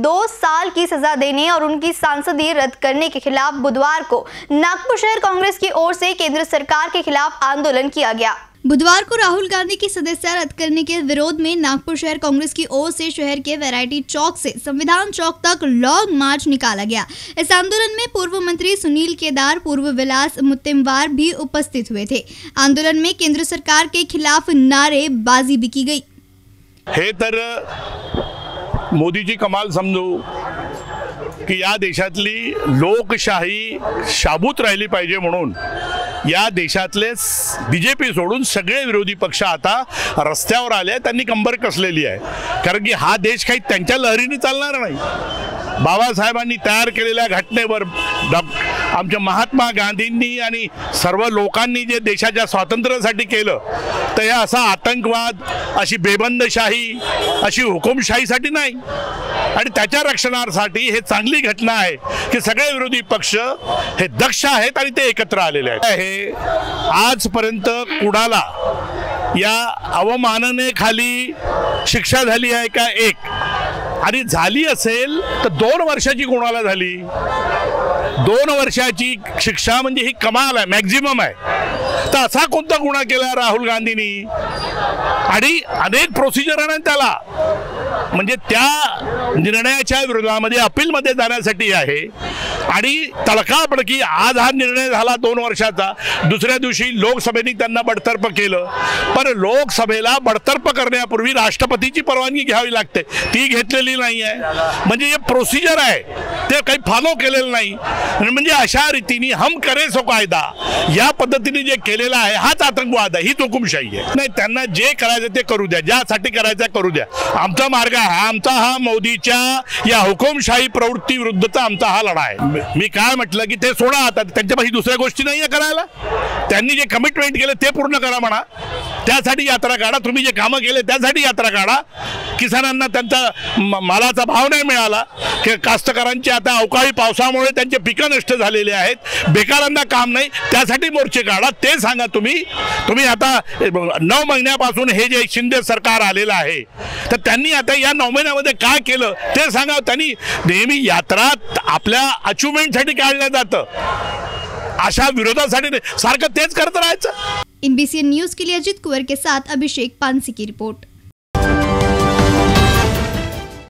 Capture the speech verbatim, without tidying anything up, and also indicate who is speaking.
Speaker 1: दो साल की सजा देने और उनकी सांसदीय रद्द करने के खिलाफ बुधवार को नागपुर शहर कांग्रेस की ओर से केंद्र सरकार के खिलाफ आंदोलन किया गया। बुधवार को राहुल गांधी की सदस्यता रद्द करने के विरोध में नागपुर शहर कांग्रेस की ओर से शहर के वैरायटी चौक से संविधान चौक तक लॉन्ग मार्च निकाला गया। इस आंदोलन में पूर्व मंत्री सुनील केदार, पूर्व विलास मुत्तेमवार भी उपस्थित हुए थे। आंदोलन में केंद्र सरकार के खिलाफ नारेबाजी भी की गई।
Speaker 2: हे तर मोदीची कमाल समजू की या देशातली लोकशाही शाबूत राहिली पाहिजे म्हणून या देशातले बीजेपी सोडून सगळे विरोधी पक्ष आता रस्त्यावर आले, त्यांनी कंबर कसलेली आहे। कारण की हा देश काही त्यांच्या लहरीने चालणार नाही। बाबासाहेबांनी तयार केलेल्या घटनेवर आमच्या महात्मा गांधींनी आणि सर्व लोकांनी जे देशाच्या स्वातंत्र्यासाठी केलं तर हे असा आतंकवाद, अशी बेबंदशाही, अशी हुकुमशाहीसाठी नाही। आणि त्याच्या रक्षणासाठी हे चांगली घटना आहे की सगळे विरोधी पक्ष हे दक्ष आहेत आणि ते एकत्र आलेले आहेत। हे आजपर्यंत कुणाला या अवमाननेखाली शिक्षा झाली आहे का? एक, आणि झाली असेल तर दोन वर्षाची कोणाला झाली? दोन वर्षाची शिक्षा म्हणजे ही कमाल आहे, मॅक्झिमम आहे। तर असा कोणता गुन्हा केला राहुल गांधींनी? आणि अनेक प्रोसिजर आहे त्याला, म्हणजे त्या निर्णयाच्या विरोधामध्ये अपीलमध्ये जाण्यासाठी आहे। आणि तडकाफडकी आज हा निर्णय झाला दोन वर्षाचा, दुसऱ्या दिवशी लोकसभेने त्यांना बडतर्फ केलं। पण लोकसभेला बडतर्फ करण्यापूर्वी राष्ट्रपतीची परवानगी घ्यावी लागते, ती घेतलेली नाही आहे। म्हणजे हे प्रोसिजर आहे ते काही फॉलो केलेलं नाही। म्हणजे अशा रीतीने हम करे सो कायदा या पद्धतीने जे केलेलं आहे हाच आतंकवाद आहे, हीच हुकुमशाही आहे। नाही, त्यांना जे करायचं ते करू द्या, ज्यासाठी करायचं करू द्या। आमचा मार्ग हा आमचा हा मोदीच्या या हुकुमशाही प्रवृत्ती विरुद्धचा आमचा हा लढा आहे। मी काय म्हटलं की ते सोडा, आता त्यांच्यापाशी दुसऱ्या गोष्टी नाहीये करायला। त्यांनी जे कमिटमेंट केले ते पूर्ण करा म्हणा, त्यासाठी यात्रा काढा। तुम्ही जे कामं केले त्यासाठी यात्रा काढा। किसानांना त्यांचा मालाचा भाव नाही मिळाला, की कास्तकारांची आता अवकाळी पावसामुळे त्यांचे पिकं नष्ट झालेले आहेत, बेकारांना काम नाही, त्यासाठी मोर्चे काढा। ते सांगा तुम्ही तुम्ही आता नऊ महिन्यापासून हे जे शिंदे सरकार आलेलं आहे तर त्यांनी आता या नऊ महिन्यामध्ये काय केलं ते सांगा। त्यांनी नेहमी यात्रा आपल्या अचिव्हमेंटसाठी काढलं जातं, अशा विरोधासाठी सारखं तेच करत राहायचं।
Speaker 1: एनबीसी न्यूज के लिए अजित कुंवर के साथ अभिषेक पानसी की रिपोर्ट।